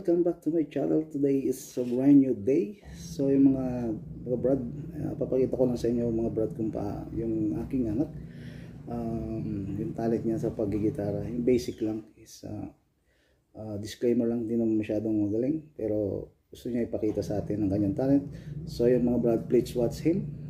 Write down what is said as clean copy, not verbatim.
welcome back to my channel. Today is a brand new day. So yung mga brad, papakita ko lang sa inyo mga brad kung yung aking anak, yung talent niya sa paggigitara. Yung basic lang is disclaimer lang, hindi naman masyadong magaling, pero gusto niya ipakita sa atin ang kanyang talent. So yung mga brad, please watch him.